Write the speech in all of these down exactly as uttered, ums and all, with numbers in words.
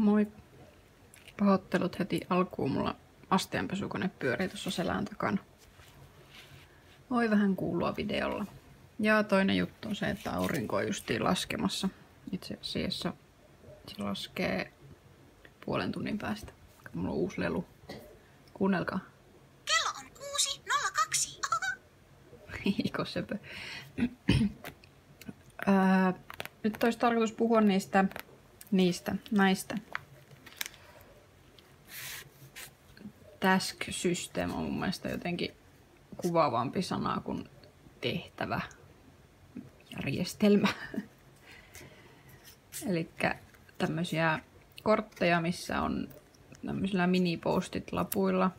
Moi. Pahoittelut heti alkuun. Mulla astianpesukone pyörii tuossa selän takana. Voi vähän kuulua videolla. Ja toinen juttu on se, että aurinko on justiin laskemassa. Itse asiassa se laskee puolen tunnin päästä. Mulla on uusi lelu. Kuunnelkaa. Kello on kuusi nolla kaksi. Iko söpö. Nyt olisi tarkoitus puhua niistä, niistä, näistä. Task system on mun mielestä jotenkin kuvaavampi sana kuin tehtävä järjestelmä. Elikkä tämmöisiä kortteja, missä on tämmöisillä mini-postit-lapuilla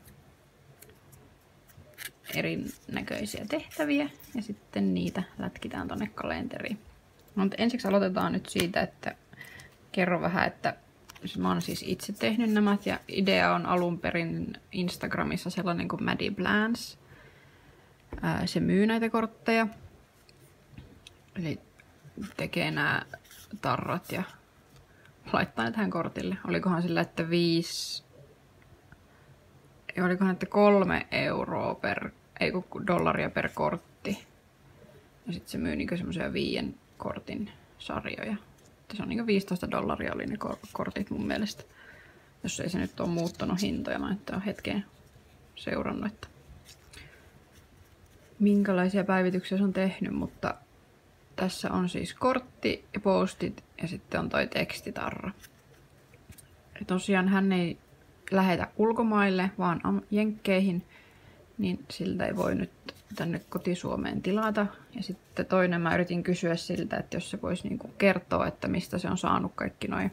erinäköisiä tehtäviä ja sitten niitä lätkitään tonne kalenteriin. No, mutta ensiksi aloitetaan nyt siitä, että kerro vähän, että mä oon siis itse tehnyt nämä ja idea on alun perin Instagramissa sellainen kuin Maddie Plans. Ää, se myy näitä kortteja. Eli tekee nämä tarrat ja laittaa ne tähän kortille. Olikohan sillä, että viisi... Olikohan, että kolme euroa per... Ei kun dollaria per kortti. Ja sitten se myy niinku semmoisia viien kortin sarjoja. Se on niinku viisitoista dollaria oli ne kortit mun mielestä. Jos ei se nyt ole muuttanut hintoja, mä nyt oon hetkeen seurannut, että minkälaisia päivityksiä se on tehnyt, mutta tässä on siis kortti ja postit ja sitten on toi tekstitarra. Ja tosiaan hän ei lähetä ulkomaille, vaan jenkkeihin, niin siltä ei voi nyt tänne kotisuomeen tilata. Ja sitten toinen mä yritin kysyä siltä, että jos se voisi niinku kertoa, että mistä se on saanut kaikki noin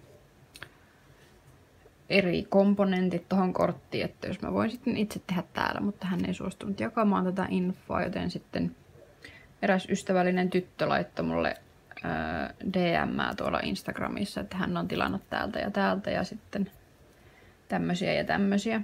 eri komponentit tuohon korttiin, että jos mä voin sitten itse tehdä täällä, mutta hän ei suostunut jakamaan tätä infoa, joten sitten eräs ystävällinen tyttö laittoi mulle ää, D M:ää tuolla Instagramissa, että hän on tilannut täältä ja täältä ja sitten tämmösiä ja tämmösiä.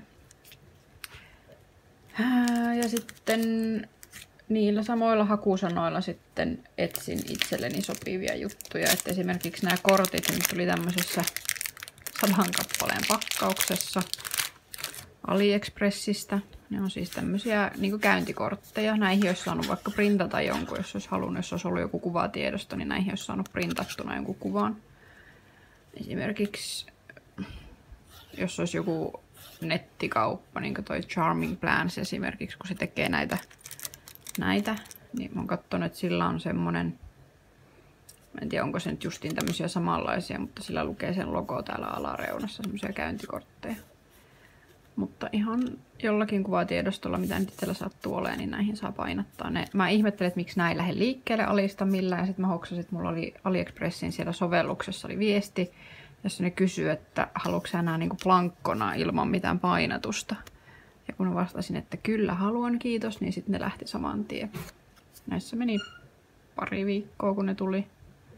Ja sitten niillä samoilla hakusanoilla sitten etsin itselleni sopivia juttuja. Että esimerkiksi nämä kortit nyt tuli tämmöisessä sadan kappaleen pakkauksessa AliExpressistä. Ne on siis tämmöisiä niin käyntikortteja. Näihin olisi saanut vaikka printata jonkun, jos olisi halunnut. Jos olisi ollut joku kuvatiedosto, niin näihin olisi saanut printattuna jonkun kuvan. Esimerkiksi jos olisi joku nettikauppa, niin kuin toi Charming Plans esimerkiksi, kun se tekee näitä, näitä niin mä oon katsonut, että sillä on semmonen, mä en tiedä onko se nyt justiin tämmöisiä samanlaisia, mutta sillä lukee sen logo täällä alareunassa, semmoisia käyntikortteja. Mutta ihan jollakin kuvatiedostolla, mitä nyt itsellä sattuu olemaan, niin näihin saa painattaa ne. Mä ihmettelin, että miksi näin ei lähde liikkeelle Alista millään, ja sit mä hoksasin, että mulla oli AliExpressin siellä sovelluksessa oli viesti, jossa ne kysyy, että haluatko sä nää niinku plankkona ilman mitään painatusta. Ja kun mä vastasin, että kyllä haluan, kiitos, niin sitten ne lähti saman tien. Näissä meni pari viikkoa, kun ne tuli.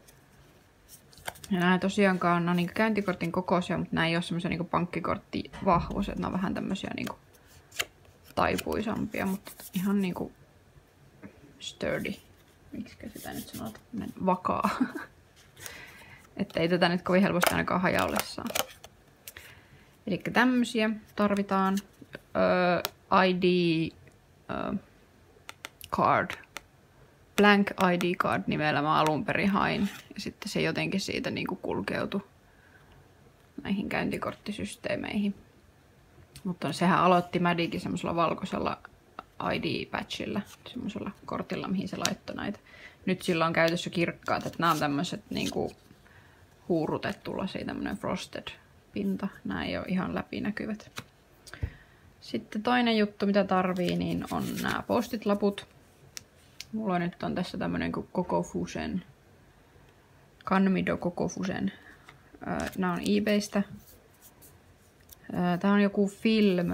Ja nämä tosiaankaan on niinku käyntikortin kokoisia, mutta nämä ei ole semmoisia niinku pankkikorttivahvuisia. Nämä on vähän tämmöisiä niinku taipuisampia, mutta ihan niinku sturdy. Miksikä sitä nyt sanotaan? Vakaa. Että ei tätä nyt kovin helposti ainakaan hajalle saa. Eli tämmösiä tarvitaan. Öö, I D öö, card. Blank I D card nimellä mä alun perin hain. Ja sitten se jotenkin siitä niinku kulkeutui näihin käyntikorttisysteemeihin. Mutta sehän aloitti Maddiekin semmoisella valkoisella I D-patchilla. Semmoisella kortilla, mihin se laittoi näitä. Nyt sillä on käytössä kirkkaat, että nämä on tämmöiset niinku huurutettu lasi, tämmönen frosted pinta. Nämä ei ole ihan läpinäkyvät. Sitten toinen juttu, mitä tarvii, niin on nämä postit-laput. Mulla nyt on tässä tämmönen kuin Kokofusen. Kanmido Kokofusen. Nämä on eBaystä. Tää on joku film.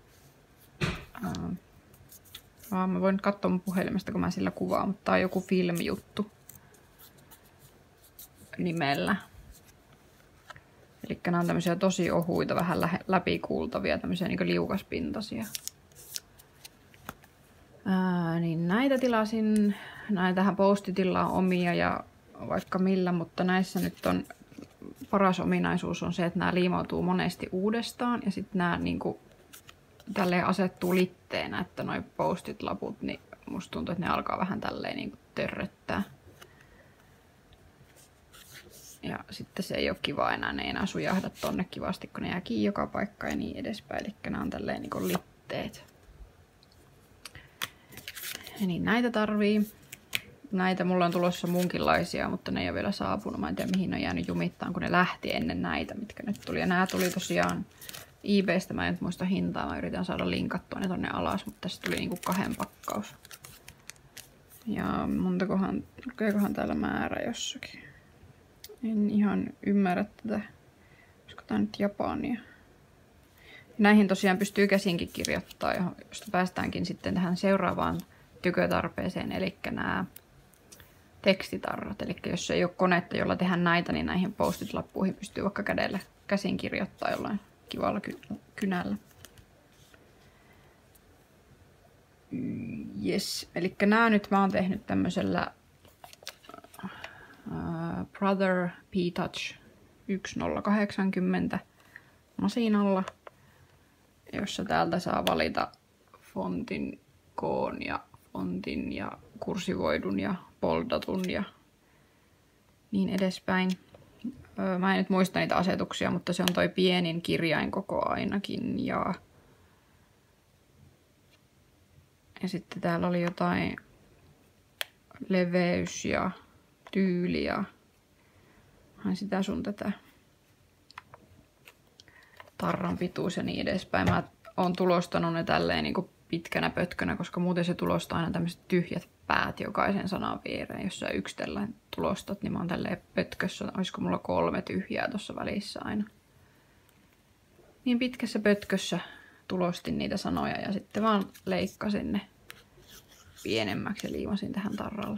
Mä voin katsoa mun puhelimesta, kun mä sillä kuvaan, mutta tää on joku film-juttu nimellä. Eli nämä on tämmöisiä tosi ohuita, vähän läpikuultavia, tämmöisiä niin liukaspintaisia. Ää, niin näitä tilasin. Näitähän Postitilla on omia ja vaikka millä, mutta näissä nyt on paras ominaisuus on se, että nämä liimautuu monesti uudestaan ja sitten nämä niinku tälleen asettuu litteenä, että noi postit laput, niin musta tuntuu, että ne alkaa vähän tälleen niinku törröttää. Ja sitten se ei ole kiva enää, ne ei enää sujahda tonne kivasti, kun ne jää kiinni joka paikka ja niin edespäin. Eli nämä on tälleen niinku litteet. Ja niin näitä tarvii. Näitä mulla on tulossa munkinlaisia, mutta ne ei ole vielä saapunut. Mä en tiedä mihin ne on jäänyt jumittaan, kun ne lähti ennen näitä, mitkä nyt tuli. Ja nämä tuli tosiaan eBaystä, mä en nyt muista hintaa. Mä yritän saada linkattua ne tonne alas, mutta tässä tuli niinku kahden pakkaus. Ja montakohan, lukeekohan täällä määrä jossakin? En ihan ymmärrä tätä. Olisiko tää nyt japania? Ja näihin tosiaan pystyy käsinkin kirjoittamaan, josta päästäänkin sitten tähän seuraavaan tykötarpeeseen, eli nämä tekstitarrat. Eli jos ei ole konetta, jolla tehdään näitä, niin näihin post-it-lappuihin pystyy vaikka kädellä käsin kirjoittaa jollain kivalla ky kynällä. Yes, eli nämä nyt mä oon tehnyt tämmöisellä uh, Brother P-Touch yksi nolla kahdeksankymmentä masinalla, jossa täältä saa valita fontin koon ja fontin ja kursivoidun ja boldatun ja niin edespäin. Öö, mä en nyt muista niitä asetuksia, mutta se on toi pienin kirjainkoko ainakin. Ja, ja sitten täällä oli jotain leveys ja tyyli ja sitä sun tätä tarran pituus ja niin edespäin. Mä oon tulostanut ne tälleen niin kuin pitkänä pötkönä, koska muuten se tulostaa aina tämmöiset tyhjät päät jokaisen sanan viereen. Jos sä yksitellen tulostat, niin mä oon tälleen pötkössä. Olisiko mulla kolme tyhjää tuossa välissä aina. Niin pitkässä pötkössä tulostin niitä sanoja ja sitten vaan leikkasin ne pienemmäksi ja liimasin tähän tarralle.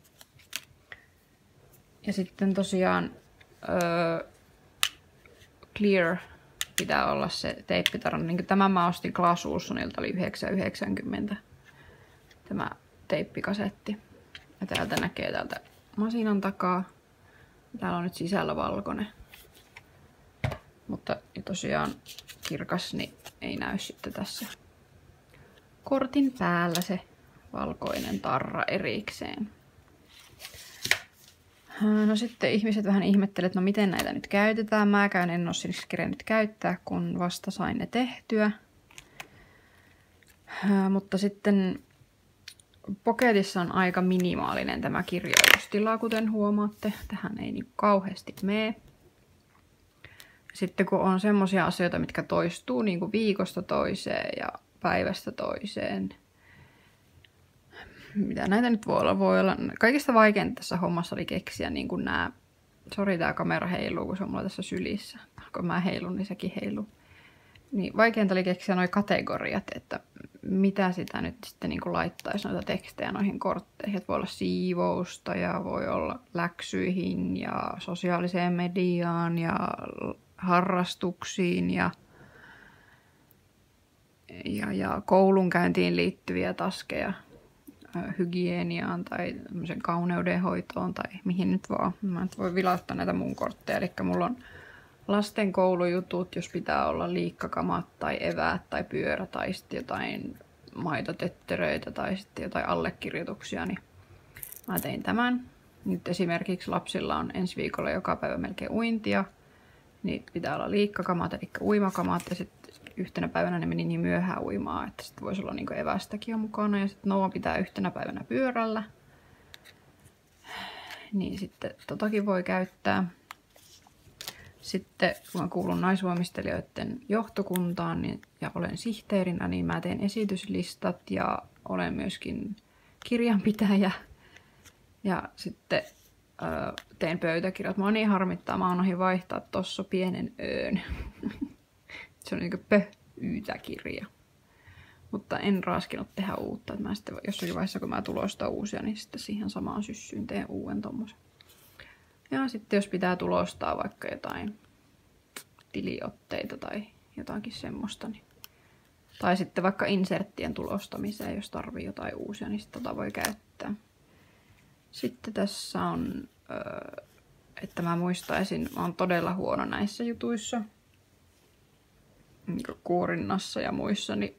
Ja sitten tosiaan öö, clear pitää olla se teippitarra. Niin tämän mä ostin Clas Ohlsonilta, oli yhdeksän yhdeksänkymmentä tämä teippikasetti. Ja täältä näkee täältä masinan takaa. Täällä on nyt sisällä valkoinen. Mutta tosiaan kirkas, niin ei näy sitten tässä kortin päällä se valkoinen tarra erikseen. No sitten ihmiset vähän ihmettelevät, että no miten näitä nyt käytetään. Mäkään en ole siis kerennyt käyttää, kun vasta sain ne tehtyä. Mutta sitten Pocketissa on aika minimaalinen tämä kirjoitustila, kuten huomaatte. Tähän ei niin kauheasti mene. Sitten kun on semmoisia asioita, mitkä toistuu niin kuin viikosta toiseen ja päivästä toiseen. Mitä näitä nyt voi olla? Voi olla. Kaikista vaikeinta tässä hommassa oli keksiä niin kuin nämä. Sori, tää kamera heiluu, kun se on mulla tässä sylissä. Kun mä heilun, niin sekin heiluu. Niin vaikeinta oli keksiä nuo kategoriat, että mitä sitä nyt sitten niin kuin laittaisi noita tekstejä noihin kortteihin. Että voi olla siivousta ja voi olla läksyihin ja sosiaaliseen mediaan ja harrastuksiin ja, ja, ja koulunkäyntiin liittyviä taskeja. Hygieniaan tai kauneudenhoitoon tai mihin nyt vaan. Mä nyt voi vilauttaa näitä mun kortteja. Eli mulla on lasten koulujutut, jos pitää olla liikkakamat tai eväät tai pyörä tai sitten jotain maitotötteröitä tai sitten jotain allekirjoituksia, niin mä tein tämän. Nyt esimerkiksi lapsilla on ensi viikolla joka päivä melkein uintia, niin pitää olla liikkakamat eli uimakamat ja sitten yhtenä päivänä ne meni niin myöhään uimaan, että sitten voisi olla niinku evästäkin jo mukana. Ja sitten Noa pitää yhtenä päivänä pyörällä. Niin sitten totakin voi käyttää. Sitten kun mä kuulun naisvoimistelijoiden johtokuntaan niin, ja olen sihteerinä, niin mä teen esityslistat ja olen myöskin kirjanpitäjä. Ja sitten ö, teen pöytäkirjat. Mä oon niin harmittaa, mä oon ohi vaihtaa tossa pienen öön. Se on niin pö-yytäkirja. Mutta en raskinut tehdä uutta. Mä sitten jossakin vaiheessa, kun mä tulostan uusia, niin sitten siihen samaan syssyyn teen uuden tommosen. Ja sitten jos pitää tulostaa vaikka jotain tiliotteita tai jotakin semmoista, niin tai sitten vaikka inserttien tulostamiseen, jos tarvii jotain uusia, niin sitten tota voi käyttää. Sitten tässä on ö, että mä muistaisin, mä oon todella huono näissä jutuissa. Kuorinnassa ja muissa, niin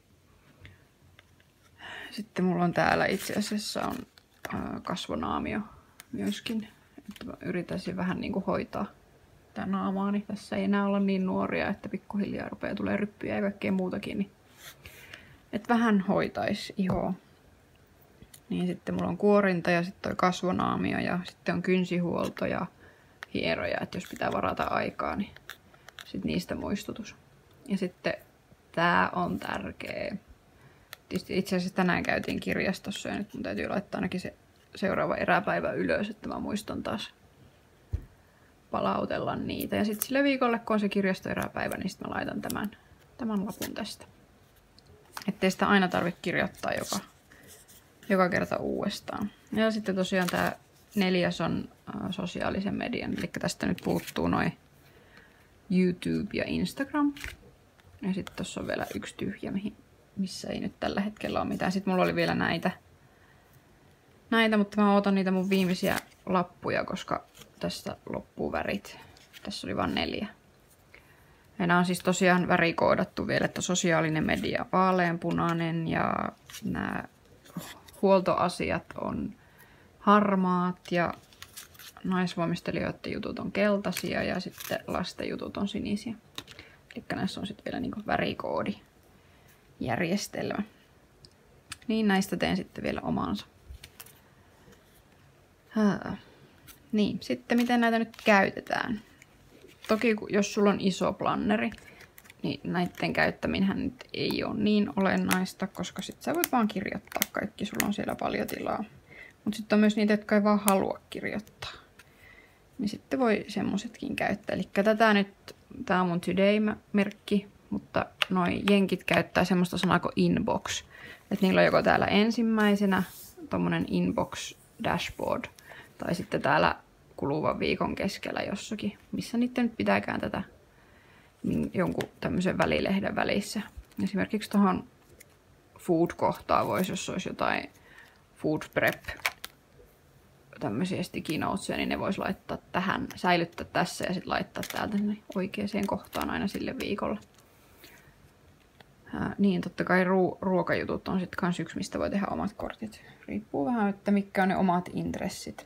sitten mulla on täällä itse asiassa on kasvonaamio myöskin. Että mä yritäisin vähän niin kuin hoitaa tää naamaani. Tässä ei enää olla niin nuoria, että pikkuhiljaa rupeaa tulee ryppyjä ja kaikkea muutakin. Niin että vähän hoitais ihoa. Niin sitten mulla on kuorinta ja sitten toi kasvonaamio ja sitten on kynsihuolto ja hieroja. Että jos pitää varata aikaa, niin sitten niistä muistutus. Ja sitten tää on tärkeä. Tietysti itse asiassa tänään käytiin kirjastossa ja nyt mun täytyy laittaa ainakin se seuraava eräpäivä ylös, että mä muistan taas palautella niitä. Ja sitten sille viikolle, kun on se kirjastoeräpäivä, niin sitten mä laitan tämän, tämän lapun tästä. Ettei sitä aina tarvitse kirjoittaa joka, joka kerta uudestaan. Ja sitten tosiaan tää neljäs on äh, sosiaalisen median, eli tästä nyt puuttuu noin YouTube ja Instagram. Ja sitten tuossa on vielä yksi tyhjä, mihin, missä ei nyt tällä hetkellä ole mitään. Sitten mulla oli vielä näitä, näitä, mutta mä ootan niitä mun viimeisiä lappuja, koska tästä loppuu värit. Tässä oli vain neljä. Ja nämä on siis tosiaan värikoodattu vielä, että sosiaalinen media vaaleanpunainen ja nämä huoltoasiat on harmaat ja naisvoimistelijoiden jutut on keltaisia ja sitten lasten jutut on sinisiä. Eli näissä on sitten vielä niinku värikoodijärjestelmä. Niin näistä teen sitten vielä omansa. Haa. Niin, sitten miten näitä nyt käytetään. Toki jos sulla on iso planneri, niin näiden käyttäminenhän nyt ei ole niin olennaista, koska sit sä voit vaan kirjoittaa kaikki, sulla on siellä paljon tilaa. Mutta sitten on myös niitä, jotka ei vaan halua kirjoittaa. Niin sitten voi semmosetkin käyttää. Eli tätä nyt, tää on mun Today-merkki, mutta noi jenkit käyttää semmoista sanaa kuin inbox. Että niillä on joko täällä ensimmäisenä tommonen inbox dashboard, tai sitten täällä kuluvan viikon keskellä jossakin, missä niiden nyt pitääkään tätä niin jonkun tämmöisen välilehden välissä. Esimerkiksi tuohon food-kohtaan voisi, jos olisi jotain food prep, tämmöisiä sticky notesia, niin ne voisi laittaa tähän, säilyttää tässä ja sitten laittaa täältä oikeaan kohtaan aina sille viikolle. Ää, niin, totta kai ru- ruokajutut on sitten kans yksi, mistä voi tehdä omat kortit. Riippuu vähän, että mitkä on ne omat intressit.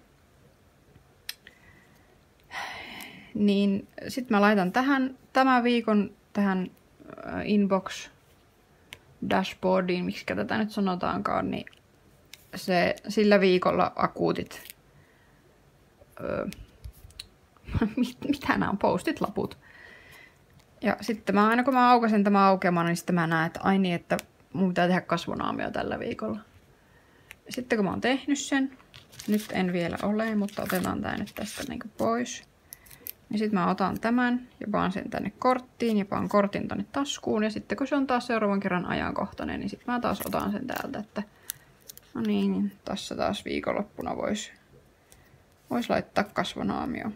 Niin sitten mä laitan tähän tämän viikon tähän inbox dashboardiin, miksi tätä nyt sanotaankaan, niin se sillä viikolla akuutit öö, mit, mitä nämä on, postit laput. Ja sitten mä aina kun mä aukasen tämän aukeamaan, niin sitten mä näen, että ai niin, että mun pitää tehdä kasvonaamio tällä viikolla. Ja sitten kun mä oon tehnyt sen, nyt en vielä ole, mutta otetaan tää nyt tästä niin kuin pois. Ja sitten mä otan tämän ja paan sen tänne korttiin ja paan kortin tänne taskuun. Ja sitten kun se on taas seuraavan kerran ajankohtainen, niin sitten mä taas otan sen täältä, että no niin, niin tässä taas viikonloppuna voisi vois laittaa kasvonaamio.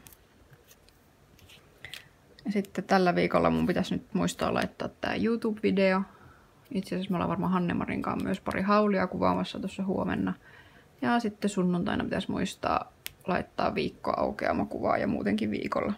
Ja sitten tällä viikolla mun pitäisi nyt muistaa laittaa tää YouTube-video. Itse asiassa me ollaan varmaan Hanne-Marin kanssa myös pari haulia kuvaamassa tuossa huomenna. Ja sitten sunnuntaina pitäisi muistaa laittaa viikkoaukeamakuvaa ja muutenkin viikolla.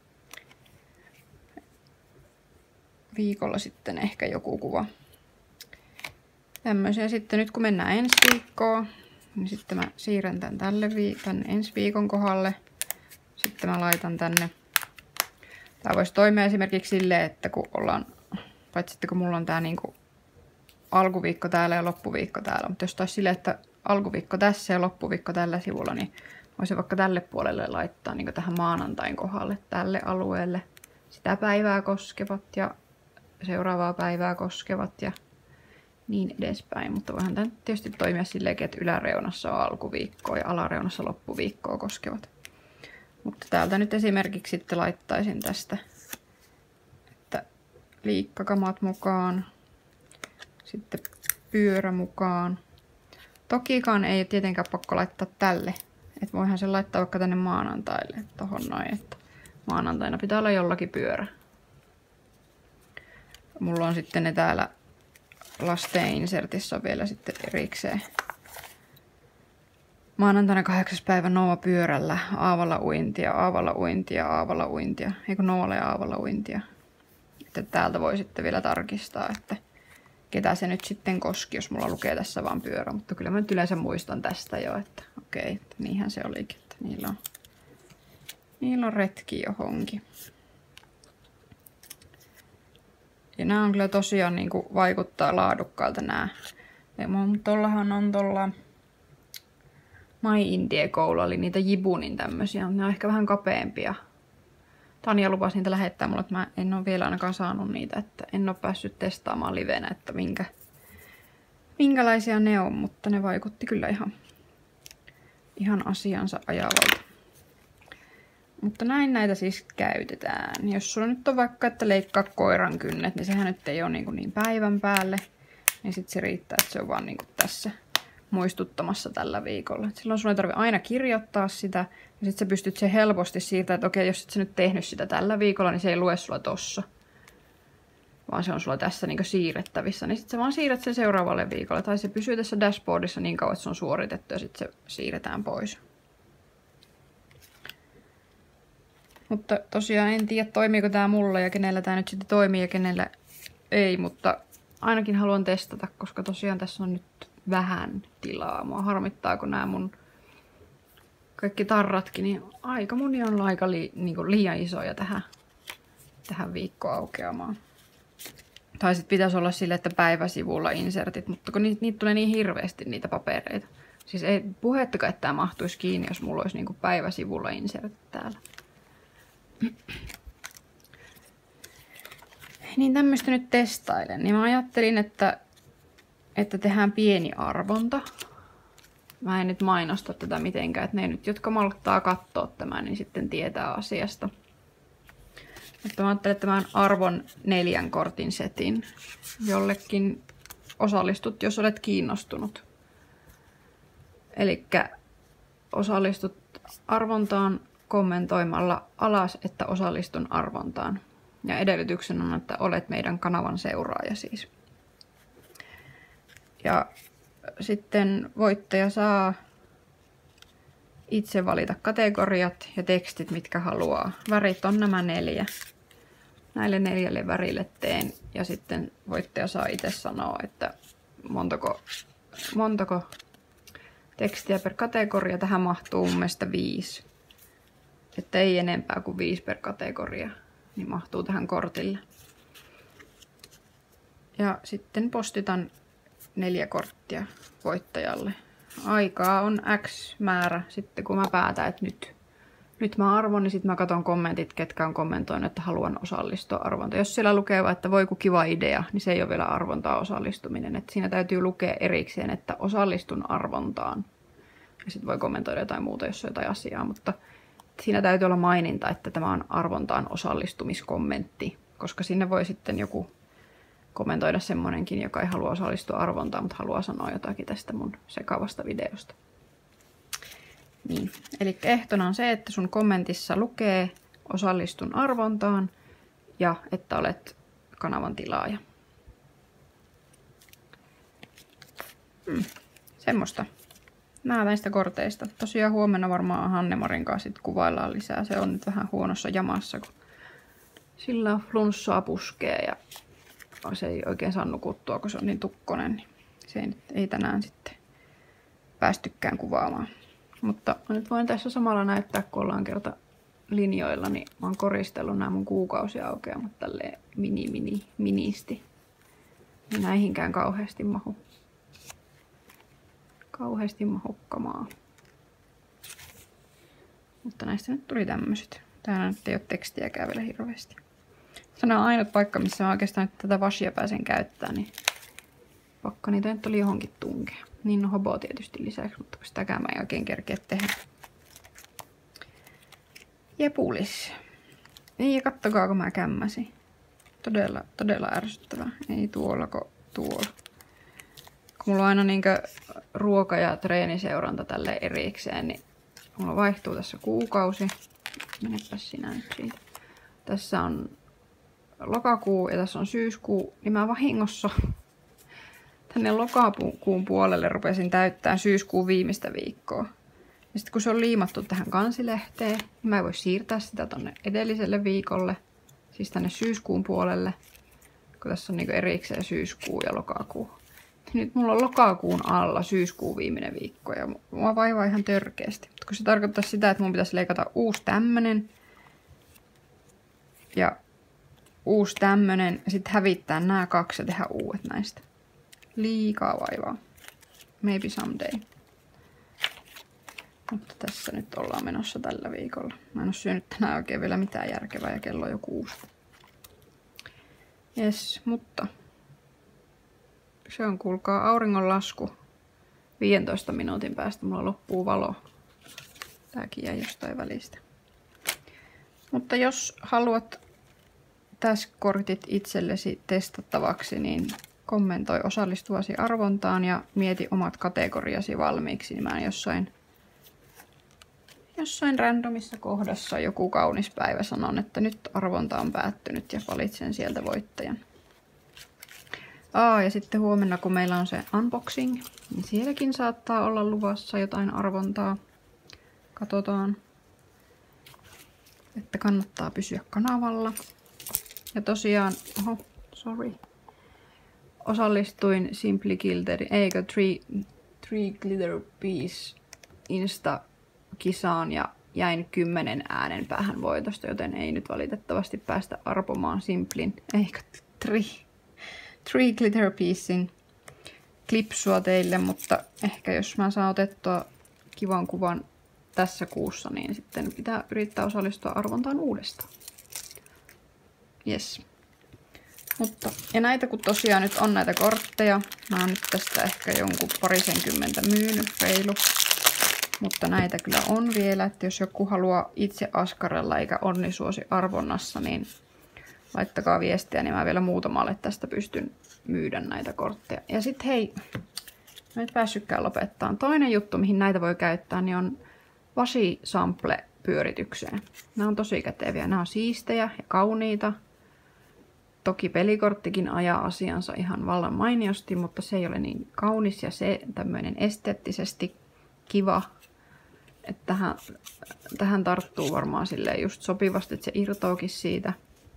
Viikolla sitten ehkä joku kuva. Tämmöisiä sitten nyt kun mennään ensi viikkoon, niin sitten mä siirrän tän tälle vi- tänne ensi viikon kohdalle. Sitten mä laitan tänne. Tää voisi toimia esimerkiksi silleen, että kun ollaan, paitsi sitten kun mulla on tää niinku alkuviikko täällä ja loppuviikko täällä, mutta jos taisi silleen, että alkuviikko tässä ja loppuviikko tällä sivulla, niin voisin vaikka tälle puolelle laittaa niin tähän maanantain kohdalle, tälle alueelle sitä päivää koskevat ja seuraavaa päivää koskevat ja niin edespäin. Mutta voihan tämä tietysti toimia silleen, että yläreunassa on alkuviikkoa ja alareunassa loppuviikkoa koskevat. Mutta täältä nyt esimerkiksi sitten laittaisin tästä, että liikkakamat mukaan, sitten pyörä mukaan. Tokikaan ei tietenkään pakko laittaa tälle. Että voihan sen laittaa vaikka tänne maanantaille, tohon noin, että maanantaina pitää olla jollakin pyörä. Mulla on sitten ne täällä lasten insertissa vielä sitten erikseen Maanantaina kahdeksas päivä Nova pyörällä, aavalla uintia, aavalla uintia, aavalla uintia. Eikö Novalla ja aavalla uintia. Että täältä voi sitten vielä tarkistaa, että ketä se nyt sitten koski, jos mulla lukee tässä vaan pyörä. Mutta kyllä mä nyt yleensä muistan tästä jo, että okei, että niinhän se olikin, että niillä on, niillä on retki johonkin. Ja nämä on kyllä tosiaan niin kuin vaikuttaa laadukkailta nämä. Mutta tollahan on tuolla My Indie-koulu, oli niitä Jibunin tämmösiä, ne on ehkä vähän kapeampia. Tanja lupasi niitä lähettää mulle, että mä en ole vielä ainakaan saanut niitä, että en ole päässyt testaamaan livenä, että minkä, minkälaisia ne on, mutta ne vaikutti kyllä ihan, ihan asiansa ajavalta. Mutta näin näitä siis käytetään. Jos sulla nyt on vaikka, että leikkaa koiran kynnet, niin sehän nyt ei ole niin, niin päivän päälle, niin sitten se riittää, että se on vaan niin tässä muistuttamassa tällä viikolla. Et silloin sun ei tarvitse aina kirjoittaa sitä, ja sitten sä pystyt se helposti siirtämään, että okei, jos et sä nyt tehnyt sitä tällä viikolla, niin se ei lue sulla tossa. Vaan se on sulla tässä niin siirrettävissä, niin sitten sä vaan siirrät sen seuraavalle viikolle. Tai se pysyy tässä dashboardissa niin kauan, että se on suoritettu, ja sitten se siirretään pois. Mutta tosiaan en tiedä, toimiiko tää mulle ja kenellä tää nyt sitten toimii ja kenellä ei, mutta ainakin haluan testata, koska tosiaan tässä on nyt vähän tilaa. Mua harmittaa, kun nämä mun kaikki tarratkin, niin aika moni on aika li, niin kuin liian isoja tähän, tähän viikkoaukeamaan. Tai sitten pitäisi olla sille, että päiväsivulla insertit, mutta kun niitä, niitä tulee niin hirveästi niitä papereita. Siis ei puhettakaan, että tämä mahtuisi kiinni, jos mulla olisi niin kuin päiväsivulla insertit täällä. Niin tämmöistä nyt testailen. Niin mä ajattelin, että, että tehdään pieni arvonta. Mä en nyt mainosta tätä mitenkään, että ne nyt, jotka malttaa katsoa tämän, niin sitten tietää asiasta. Mutta mä ajattelin, että mä arvon neljän kortin setin. Jollekin osallistut, jos olet kiinnostunut. Elikkä osallistut arvontaan kommentoimalla alas, että osallistun arvontaan. Ja edellytyksen on, että olet meidän kanavan seuraaja siis. Ja sitten voittaja saa itse valita kategoriat ja tekstit, mitkä haluaa. Värit on nämä neljä. Näille neljälle värille teen. Ja sitten voittaja saa itse sanoa, että montako, montako tekstiä per kategoria. Tähän mahtuu mun mielestä viisi. Että ei enempää kuin viisi per kategoria. Niin mahtuu tähän kortille. Ja sitten postitan neljä korttia voittajalle. Aikaa on X määrä. Sitten kun mä päätän, että nyt, nyt mä arvon, niin sitten mä katson kommentit, ketkä on kommentoinut, että haluan osallistua arvontaan. Jos siellä lukee vaan, että voi kun kiva idea, niin se ei ole vielä arvontaan osallistuminen. Että siinä täytyy lukea erikseen, että osallistun arvontaan. Ja sitten voi kommentoida jotain muuta, jos on jotain asiaa, mutta siinä täytyy olla maininta, että tämä on arvontaan osallistumiskommentti, koska sinne voi sitten joku kommentoida semmonenkin, joka ei halua osallistua arvontaan, mutta haluaa sanoa jotakin tästä mun sekavasta videosta. Niin. Eli ehtona on se, että sun kommentissa lukee osallistun arvontaan ja että olet kanavan tilaaja. Hmm. Semmosta. Nää näistä korteista. Tosiaan huomenna varmaan Hannemarin kanssa sit kuvaillaan lisää. Se on nyt vähän huonossa jamassa, kun sillä on flunssaa puskee ja se ei oikein saa nukuttua, kun se on niin tukkonen. Niin se ei, ei tänään sitten päästykään kuvaamaan. Mutta mä nyt voin tässä samalla näyttää, kun ollaan kerta linjoilla, niin mä oon koristellut nämä mun kuukausiaukeamat tälleen mini mini ministi. Niin näihinkään kauheasti mahu. Kauheasti mahukkamaa. Mutta näistä nyt tuli tämmöiset. Täällä nyt ei ole tekstiäkään vielä hirveästi. Se on ainut paikka, missä mä oikeastaan nyt tätä washia pääsen käyttämään, niin pakko niitä nyt oli johonkin tunkea. Niin on hobo tietysti lisäksi, mutta sitäkään mä en oikein kerkeä tehdä. Jepulis. Niin ja kattokaa, kun mä kämmäsin. Todella, todella ärsyttävää. Ei tuollako tuolla. Kun mulla on aina niinkö ruoka- ja treeniseuranta tälle erikseen, niin mulla vaihtuu tässä kuukausi. Menepäs sinä nyt siitä. Tässä on lokakuu ja tässä on syyskuu, niin mä vahingossa tänne lokakuun puolelle rupesin täyttämään syyskuun viimeistä viikkoa. Ja sitten kun se on liimattu tähän kansilehteen, niin mä voin siirtää sitä tonne edelliselle viikolle, siis tänne syyskuun puolelle, kun tässä on niinku erikseen syyskuu ja lokakuu. Nyt mulla on lokakuun alla syyskuun viimeinen viikko ja mua vaivaa ihan törkeästi. Kun se tarkoittaa sitä, että mun pitäisi leikata uusi tämmönen ja uusi tämmönen ja sitten hävittää nämä kaksi ja tehdä uudet näistä. Liikaa vaivaa. Maybe someday. Mutta tässä nyt ollaan menossa tällä viikolla. Mä en oo syönyt tänään oikein vielä mitään järkevää ja kello on jo kuusi. Jes, mutta se on kuulkaa auringonlasku. viidentoista minuutin päästä mulla loppuu valo. Tääkin jäi jostain välistä. Mutta jos haluat task-kortit itsellesi testattavaksi, niin kommentoi osallistuvasi arvontaan ja mieti omat kategoriasi valmiiksi. Niin mä jossain, jossain randomissa kohdassa joku kaunis päivä sanon, että nyt arvonta on päättynyt ja valitsen sieltä voittajan. Aa, ja sitten huomenna, kun meillä on se unboxing, niin sielläkin saattaa olla luvassa jotain arvontaa. Katsotaan, että kannattaa pysyä kanavalla. Ja tosiaan, oho, sorry, osallistuin Simply Glitter, eikö Three, three Glitter Piece Insta-kisaan ja jäin kymmenen äänen päähän voitosta, joten ei nyt valitettavasti päästä arpomaan Simplin, eikö Three. Three Glitter Piecein klipsua teille, mutta ehkä jos mä saan otettua kivan kuvan tässä kuussa, niin sitten pitää yrittää osallistua arvontaan uudestaan. Yes. Mutta, ja näitä kun tosiaan nyt on näitä kortteja, mä oon nyt tästä ehkä jonkun parisenkymmentä myynyt, reilu. Mutta näitä kyllä on vielä, että jos joku haluaa itse askarella eikä onnisuosi arvonnassa, niin laittakaa viestiä, niin mä vielä muutamalle tästä pystyn myydä näitä kortteja. Ja sit hei, mä nyt päässytkään lopettaa. Toinen juttu, mihin näitä voi käyttää, niin on Washi-sample-pyöritykseen. Nämä on tosi käteviä. Nämä on siistejä ja kauniita. Toki pelikorttikin ajaa asiansa ihan vallan mainiosti, mutta se ei ole niin kaunis ja se tämmöinen esteettisesti kiva. Että tähän, tähän tarttuu varmaan silleen just sopivasti, että se irtoakin siitä.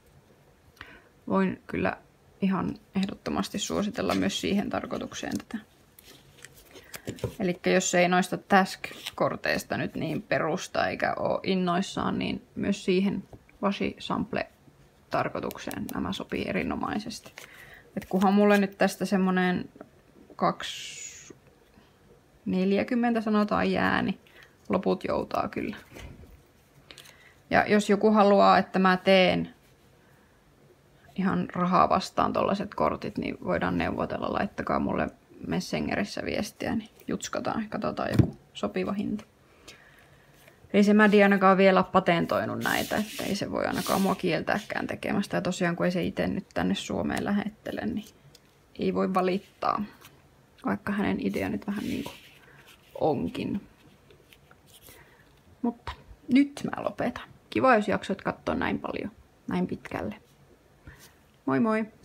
Voin kyllä ihan ehdottomasti suositella myös siihen tarkoitukseen tätä. Eli jos ei noista task-korteista nyt niin perusta eikä ole innoissaan, niin myös siihen Washi-sample-tarkoitukseen nämä sopii erinomaisesti. Et kunhan mulle nyt tästä semmonen kaksi neljäkymmentä sanotaan jää, niin loput joutaa kyllä. Ja jos joku haluaa, että mä teen ihan rahaa vastaan tollaiset kortit, niin voidaan neuvotella. Laittakaa mulle Messengerissä viestiä, niin jutskataan. Katsotaan joku sopiva hinta. Ei se Mädi ainakaan vielä patentoinut näitä, että ei se voi ainakaan mua kieltääkään tekemästä. Ja tosiaan kun ei se itse nyt tänne Suomeen lähettele, niin ei voi valittaa. Vaikka hänen idea nyt vähän niin kuin onkin. Mutta nyt mä lopetan. Kiva, jos jaksot katsoa näin paljon, näin pitkälle. Moi moi!